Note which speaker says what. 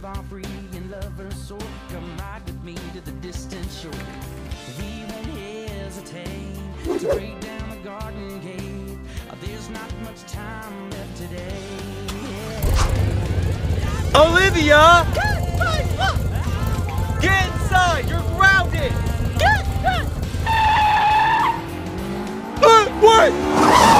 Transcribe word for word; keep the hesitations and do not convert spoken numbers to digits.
Speaker 1: are free and lovers soar. Come ride with me to the distant shore. We won't hesitate to break down the garden gate. There's not much time left today. Yeah.
Speaker 2: Olivia! Get inside! You're grounded!
Speaker 3: Get, get.
Speaker 2: Uh, what?